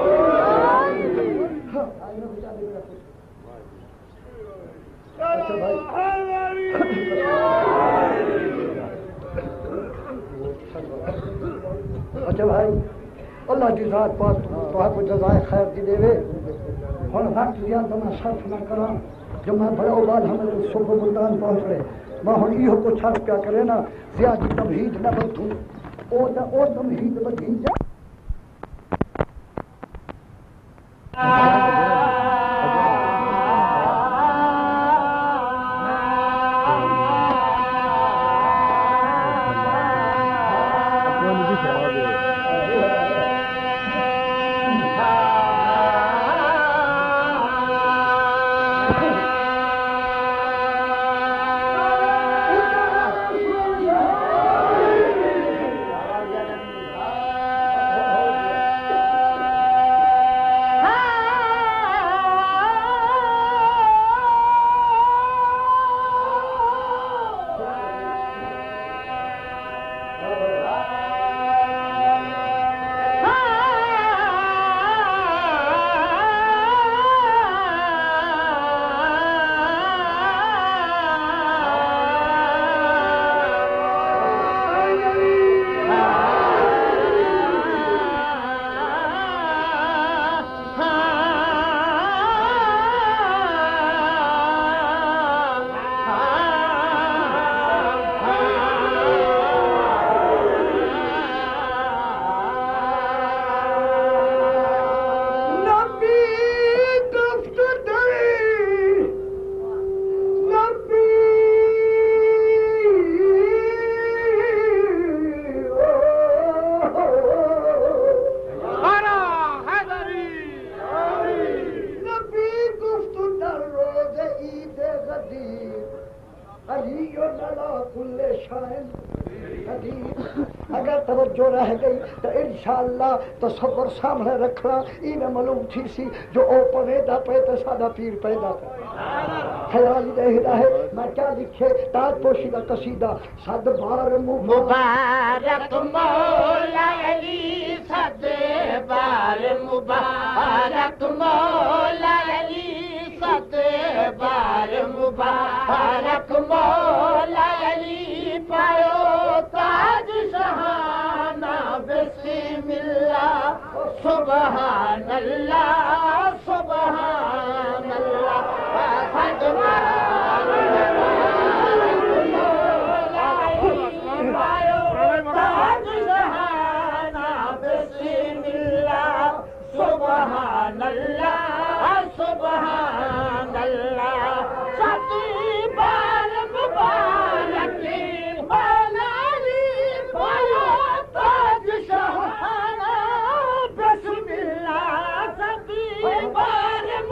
اچھا بھائی اللہ کی ذات پاک تو آپ کو جزائے خیر دی دے وے ہن وقت زیادہ میں صرف نہ کراں جو میں بڑا بعد ہمیں صبح ملتان پہنچ رہے میں ہن یہ کچھ صرف کیا کرے نا زیادہ تمہید نہ بدھوں او تمہید بدھی جا اگر توجہ رہ گئی تو انشاءاللہ تصور سامنے رکھنا این معلوم تھی سی جو او پویدا پہ تو سادہ پیر پیدا خیال رہتا ہے میں کیا لکھے تاج پوشی کا قصیدہ صد بار مبارک مولا علی صد بار مبارک مولا علی صد بار مبارک مولا علی پایو تاج شہانہ بسم اللہ سبحان اللہ سبحان اللہ صد بار سبحان اللہ سبحان اللہ ستی بار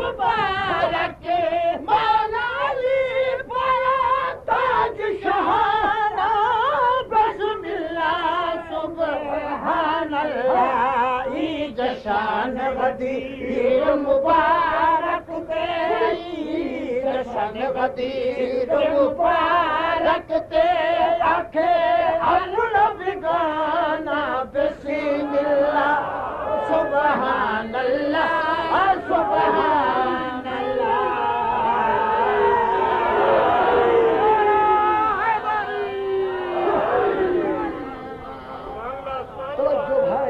مبارک مولا علی پر تاج شہانہ بسم اللہ سبحان اللہ ای جشان غدیر مبارک تے ای جشن غدیر مبارک تے آکھے بگانا بسم اللہ سبحان اللہ سبحان اللہ توجہ بھائی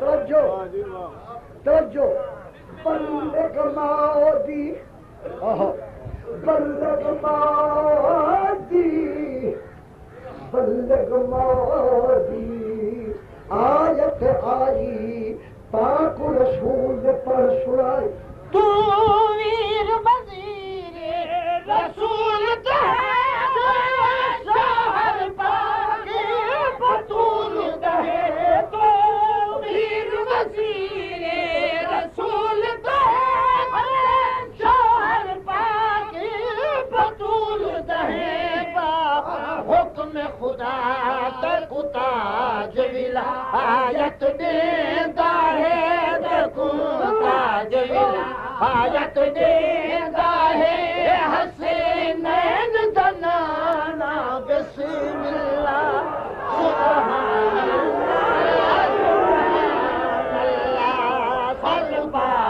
توجہ بندگ مادی بندگ مادی بلغ مادی آیت آئی پاک رسول پر سنائی تو ویر وزیر رسول شہر پاک بطول دہے تو ویر وزیر رسول شہر پاک بطول دہے حکم خدا تک تاج ولایت دیتا ہے تکو تاج ولایت دیتا ہے حسینین زنانا بسم اللہ سبحان اللہ سبحان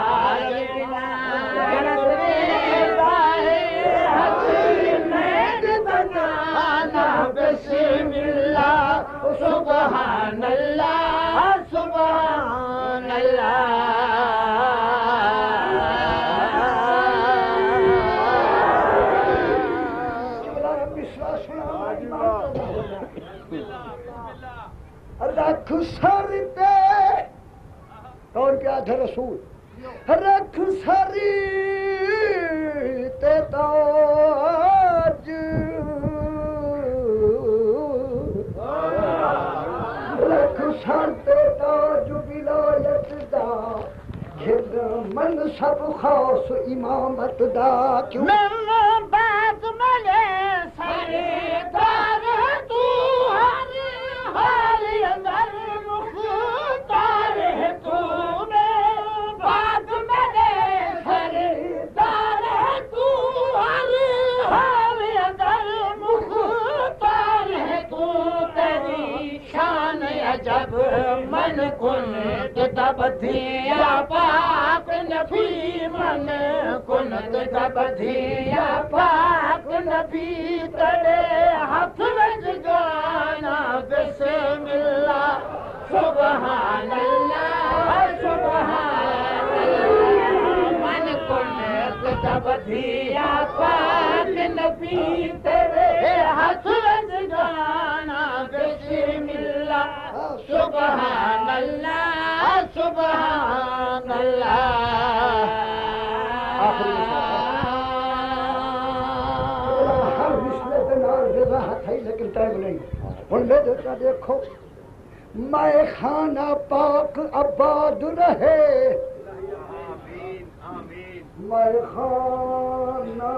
بسم اللہ سبحان اللہ سبحان اللہ رکھ سر پہ کون کیا تھا رسول رکھ سری تے تاج رکھ سر تے تاج ولایت دا جھل منصب خاص امامت دا کیوں بات ملے سارے دار تو ہر حال اندر مختار ہے تو بات ملے سارے دار تو ہر حال اندر مختار ہے تو تیری شان عجب من کن تبدیا پاک نبی من کن تبدیا پاک نبی تڑے ہاتھ وچ گانا بسم اللہ سبحان اللہ سبحان اللہ من کن تبدیا پاک نبی تڑے ہاتھ وچ گانا بسم اللہ سبحان اللہ سبحان اللہ ہر مسئلے کے نال وضاحت ہے لیکن ٹائم نہیں ہن میں دیکھا دیکھو میں خانہ پاک آباد رہے میں خانہ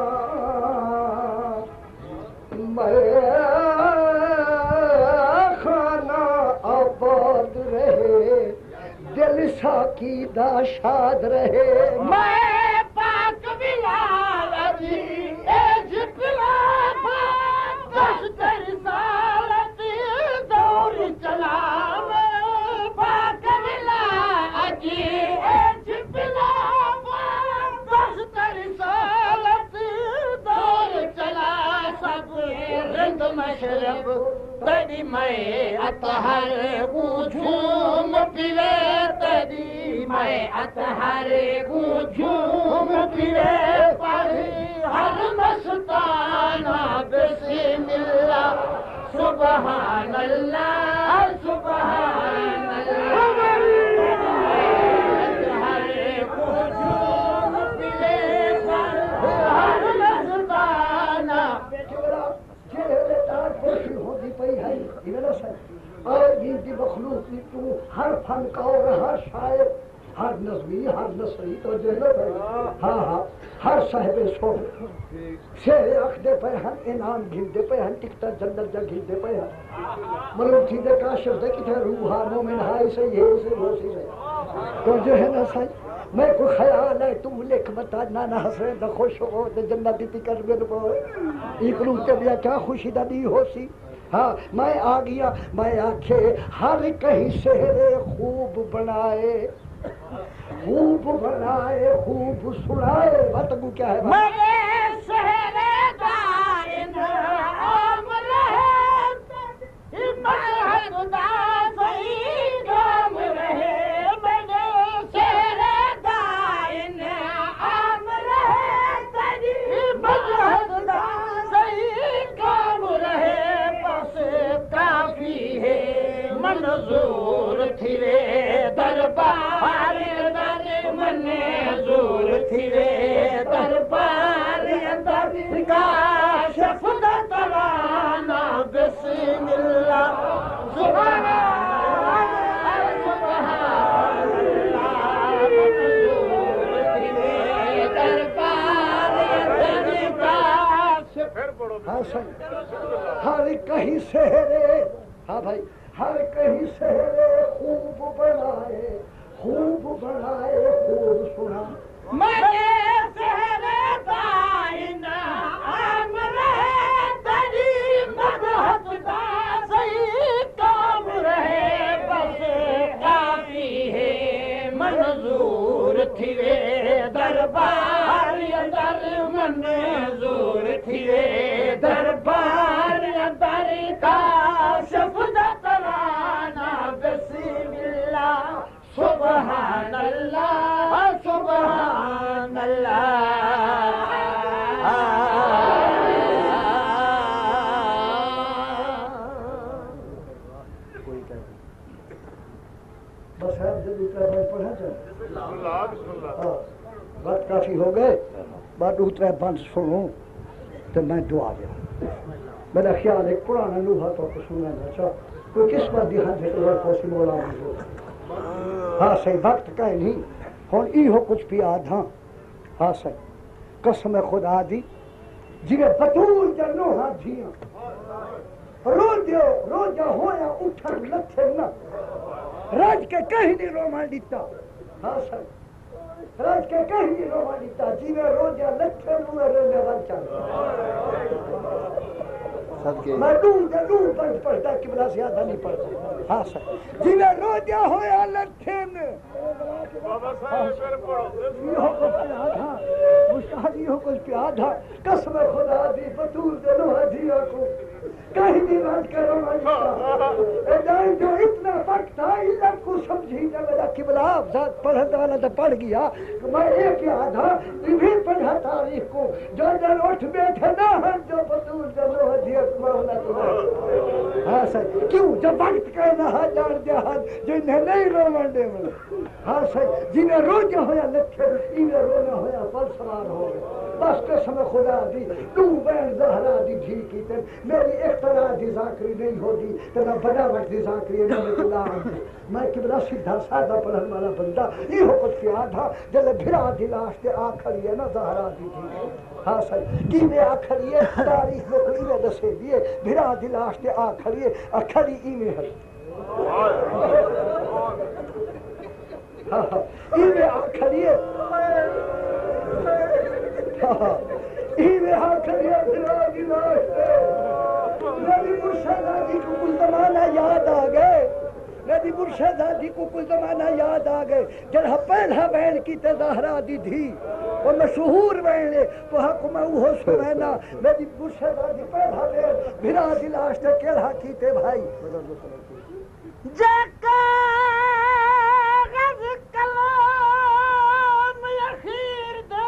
آباد رہے دل ساکیدہ شاد رہے میں پاک بلال علی ایج بلال دست رسالت دور چلا میں پاک بلال علی ایج بلال دست رسالت دور چلا سب رند مشرب تری میں اطہر جھوم پیوے تری میں اطہر جھوم پیوے پڑھی ہر مستانہ بسم اللہ سبحان اللہ سبحان اللہ اطہر جھوم پیوے پڑھی ہر مستانہ مخلوق کی تو ہر فنکار ہر شاعر ہر نظمی ہر نثری تو ہاں ہر صاحب سو شیر آخدے پہ ہن انعام گھلدے پہ ہن ٹکتا جنت جا گھلدے پہ ہن ملوک تھی دے کاشف دے کتھے روحا مومن ہائی سے یہ سے وہ سی سے تو جو ہے نا سائی میں کوئی خیال ہے تو لکھ بتا نانا حسین دا خوش ہو دے جنت دیتی کر میرے پو ایک روح تے بیا کیا خوشی دا دی ہو سی ہاں میں آ گیا میں آکھے ہر کہیں شہر خوب بنائے خوب بنائے خوب سنائے بتگو کیا ہے میرے شہر دائن عام رہے مذہب دا صحیح کام رہے میرے شہر دائن عام رہے مذہب دا صحیح کام رہے بس کافی ہے منظور تھیرے دربار منظور تھیرے دربار اندر کاشف دا ترانا بسم اللہ سبحان اللہ سبحان اللہ منظور تھیرے دربار اندر کاشف ہاں صحیح ہر کہیں شہرے ہاں بھائی ہر کہیں شہرے خوب بنائے خوب بنائے خوب سنا میرے شہر دائن عام رہے تیری مذہب دا صحیح کام رہے بس کافی ہے منظور تھیرے دربار اندر منظور تھیرے دربار اندر کاشف دا ترانا بسم اللہ سبحان اللہ سبحان اللہ بس ہے جب اتنا بند پڑھا چاہے بات کافی ہو گئے بات اتنا بند سنوں تو میں دعا گیا میرا خیال ایک پرانا لوہا تو کو سننا چاہا کوئی کس بات دی ہاتھ ہے تو پوسی مولا مجھے ہاں صحیح وقت کہیں نہیں ہون ای ہو کچھ پیاد ہاں ہاں صحیح قسم خدا دی جگہ بطول جنو ہاں دھیاں رو جا ہویا اٹھن لتھے نا راج کے کہیں نہیں رومان دیتا ہاں صحیح راج کے کہیں نہیں رومان دیتا جیوے رو جا لتھے نوے رہنے وال چاہتا میں دوں پڑھ پڑھتا قبلہ زیادہ نہیں پڑھتا ہاں سر جنہیں رو دیا ہویا لٹھے میں بابا صاحب پھر پڑھو یہ کچھ پیادھا مشاہدی ہو کچھ پیادھا قسم خدا دی بطول دلو حدیعہ کو کہیں بھی بات کرو ادائیں جو اتنا وقت تھا اللہ کو سمجھی نہ میرا قبلہ ذات پڑھنے والا تو پڑھ گیا میں ایک یادھا یہ بھی پڑھا تاریخ کو جو جن اٹھ بیٹھے نہ ہن جو بطول دلو حدیعہ ہاں سر کیوں جب وقت کہنا ہے جان دیا ہاتھ جو انہیں نہیں رومان دے ملے ہاں سر جنہیں رو جا ہویا لکھے انہیں رونا ہویا پل سوار ہو گئے بس قسم خدا دی تو بین زہرا دی دھی کی تن میری اختراع دی ذاکری نہیں ہوتی تو میں بڑا وقت دی ذاکری ہے میں قبلہ سیدھا سادہ پڑھن والا بندہ یہ ہو کچھ کیا تھا جلے بھرا دی لاش تے آکھڑی ہے نا زہرا دی دھی ہاں سر کی میں آکھڑی ہے تاریخ میں کوئی میں دسے دیئے بھرا دی لاش تے آکھڑی ہے اکھڑی ای میں ہے ای میں آکھڑی ہے ای میں آکھڑی ہے بھرا دی لاش تے میری مرشدادی کو کل زمانہ یاد آ گئے میری مرشدادی کو کل زمانہ یاد آ گئے جنہا پہلا بین کی تظاہرہ دی تھی وہ مشہور بین لے تو حق میں وہ سمینا میری مرشدادی پہلا بین بھرا دی لاش تے کیلہا کی تے بھائی جکا غز کلام یخیر دے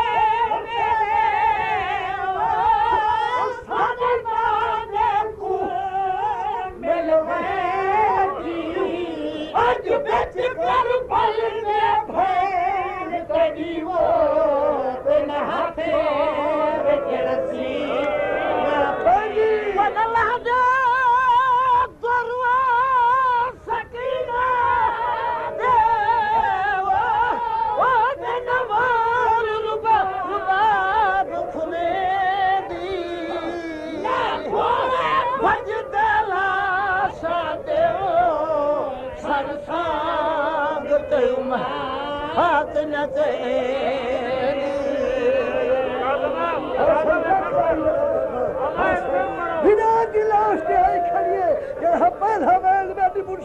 آج بیچ کر پل میں بھین تڑی وہ تن ہاتھے رسی پڑی اللہ دے دروا سکی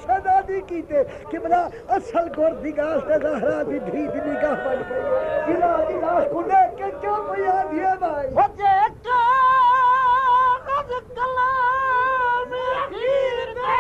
مرشدادی کیتے کہ بلا اصل گور دی گاس تے زہرا دی دھی دی نگاہ بن پئی بلا دی لاش کو دیکھ کے کیا پیا دیا بھائی وجہ کا غد کلام اخیر دے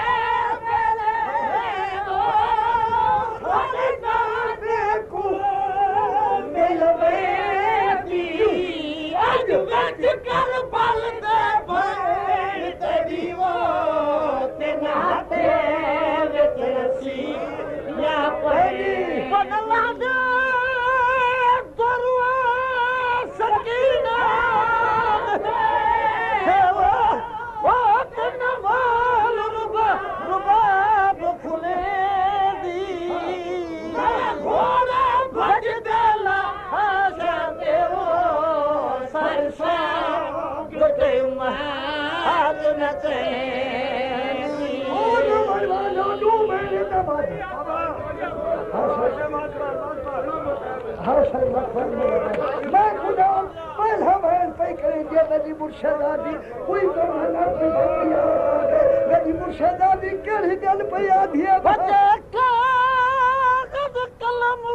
میں خدا پہلا بہن پہ کریں گے میری مرشدادی کوئی زمانہ پہ میری مرشدادی کہڑی گل پہ یاد ہے وجہ کا غد کلم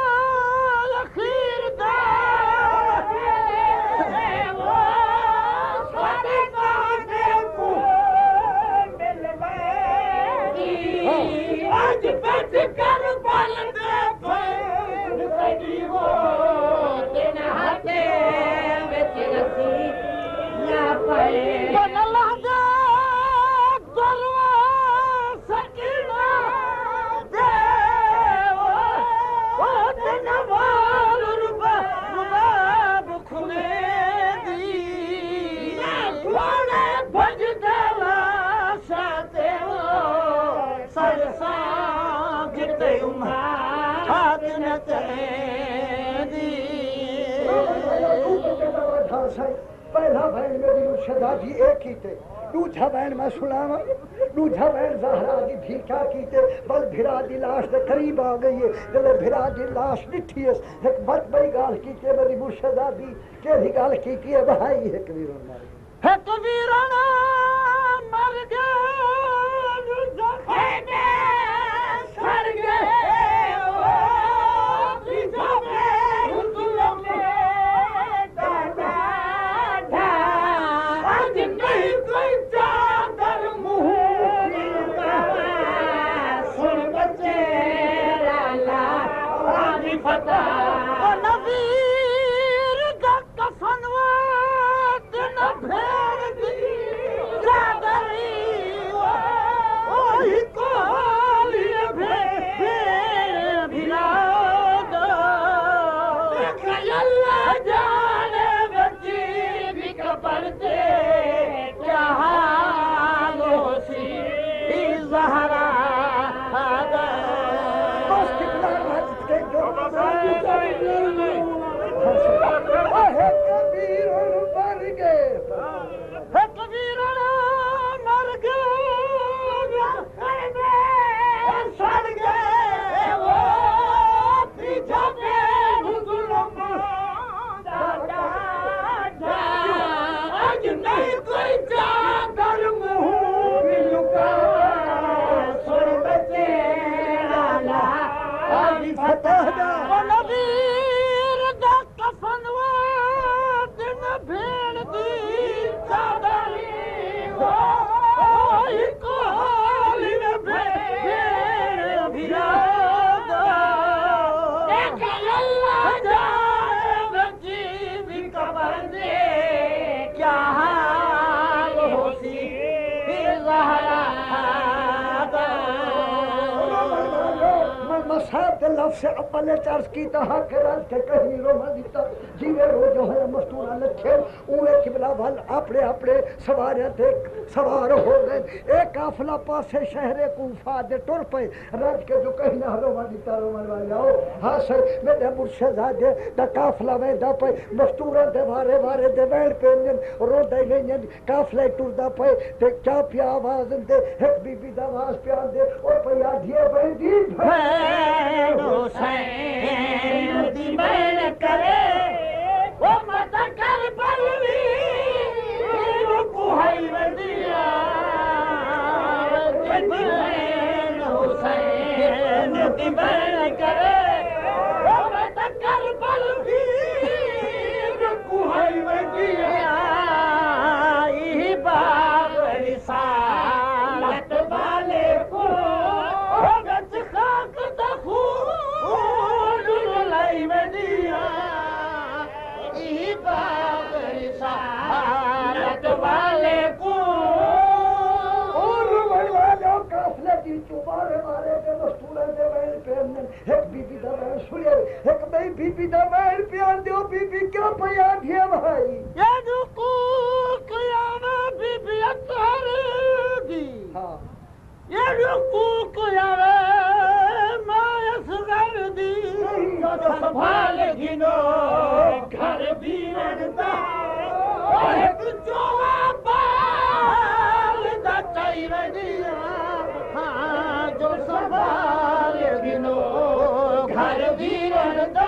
اخیر دے آج بچ کر بل دے پھر تیری وہ تین ہاتھے وچ رسی یا پئے بن لگا دروا سکینہ دے وہ تین وال رباب کھلے دی کھوڑے بھج دلا ساتے پہلا بہن میری مرشدادی ایک ہی تے دوجھا بہن میں سلاما دوجھا بہن زہرا دی بھیکا کیتے بل بھرا دی لاش دے قریب آ گئی ہے جلے بھرا دی لاش نٹھی ہے ایک بچ بئی گال کیتے میری مرشدادی کیڑی گال کی ہے بھائی ہے کبیرون ماری ہے کبیرون مر گئے زخینے سر گئے لفظ اپنے چرس کی تہا کے رات کے کہیں روما دیتا جیوے رو جو ہے مستورہ لکھے اوے قبلہ بھل اپنے اپنے سوارے تھے سوار ہو گئے ایک قافلہ پاسے شہر کوفہ دے ٹر پہ رات کے جو کہیں روما دیتا روما والے آؤ ہاں سے میرے مرشدادے دا قافلہ میں دا پہ مستورہ دے بارے دے ویڑ پہ رو دے لینین قافلہ ٹر دا پہ تے کیا پیا آواز دے ایک بی بی دا آواز پیا دے اور پہ یادیے بہن حسین دی بہن کرے وہ مت کر بلوی کو ہے ودیا پورے دے وین پین ایک بی بی دا وین سنیا ایک بی بی دا وین پیان دیو بی بی کیا پیا دیا بھائی یہ جو کوکیانا بی بی اطہر دی ہاں یہ جو کوکیانا ماں اصغر دی جو سنبھال گنو گھر بھی رڑتا ایک جوہ بال دا چاہی رڑیا ہاں جو سنبھال گنو گھر بھی رڑتا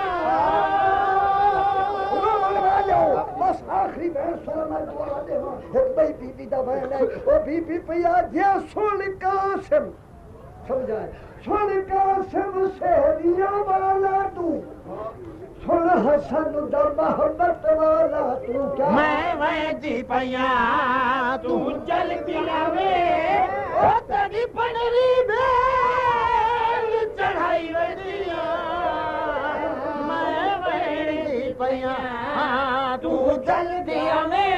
بس آخری بہن سر میں دعا دے ہوں ایک بی بی دا بہن ہے وہ بی بی پیا دیا سن قاسم سمجھائے سن قاسم سہریاں والا تو سن حسن دا محبت والا تو کیا میں جی پیا تو چل پیا او تیری پنری بیل چڑھائی وڈیا میں جی پیا تو چل دیا میں